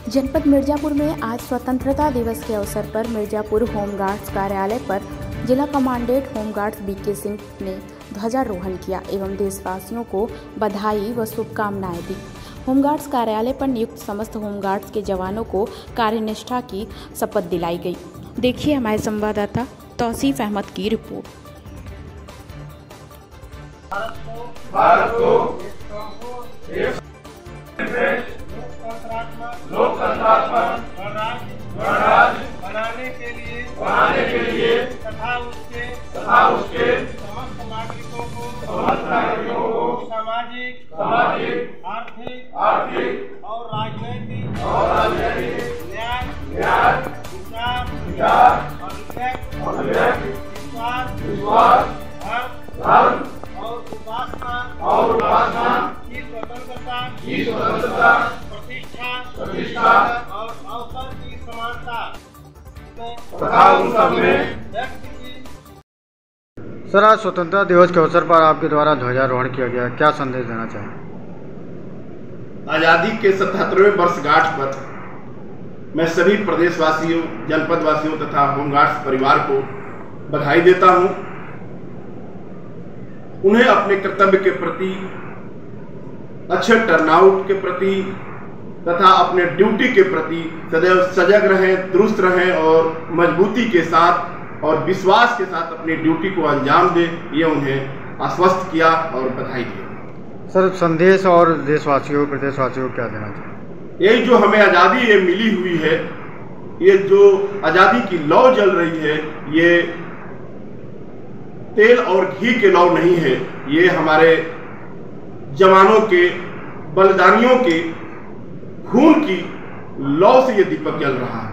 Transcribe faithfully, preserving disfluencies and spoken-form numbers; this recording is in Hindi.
जनपद मिर्जापुर में आज स्वतंत्रता दिवस के अवसर पर मिर्जापुर होमगार्ड्स कार्यालय पर जिला कमांडेंट होमगार्ड्स बीके सिंह ने ध्वजारोहण किया एवं देशवासियों को बधाई व शुभकामनाएं दी। होमगार्ड्स कार्यालय पर नियुक्त समस्त होमगार्ड्स के जवानों को कार्यनिष्ठा की शपथ दिलाई गई। देखिए हमारे संवाददाता तौसीफ अहमद की रिपोर्ट। भारत को लोकतंत्रात्मक गणराज्य बनाने के लिए बनाने के लिए तथा उसके तथा उसके समस्त नागरिकों को समस्त नागरिकों को सामाजिक सामाजिक आर्थिक आर्थिक और राजनैतिक और राजनैतिक न्याय न्याय विचार विचार और विश्वास विश्वास धर्म और उपासना और उपासना की स्वतंत्रता की स्वतंत्रता प्रतिष्ठा प्रतिष्ठा और अवसर की समानता तथा उन सब में व्यक्त की। सर, आज स्वतंत्रता दिवस के अवसर पर आपके द्वारा ध्वजारोहण किया गया, क्या संदेश देना चाहें? आज़ादी के सतहत्तरवें वर्षगांठ पर मैं सभी प्रदेशवासियों, जनपद वासियों तथा होमगार्ड्स परिवार को बधाई देता हूं। उन्हें अपने कर्तव्य के प्रति, अच्छे टर्नआउट के प्रति तथा अपने ड्यूटी के प्रति सदैव सजग रहें, दुरुस्त रहें और मजबूती के साथ और विश्वास के साथ अपनी ड्यूटी को अंजाम दें, ये उन्हें आश्वस्त किया और बधाई दी। सर, संदेश और देशवासियों प्रदेशवासियों को क्या देना चाहिए? यही जो हमें आज़ादी ये मिली हुई है, ये जो आज़ादी की लौ जल रही है, ये तेल और घी के लौ नहीं है, ये हमारे जवानों के, बलिदानियों के खून की लौ से ये दीपक जल रहा है।